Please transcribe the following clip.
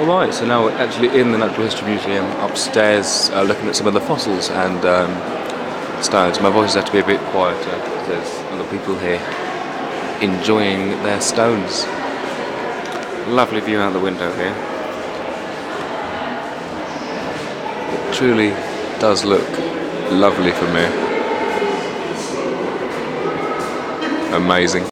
Alright, so now we're actually in the Natural History Museum upstairs, looking at some of the fossils and stones. My voices have to be a bit quieter because there's other people here enjoying their stones. Lovely view out the window here. It truly does look lovely from here. Amazing.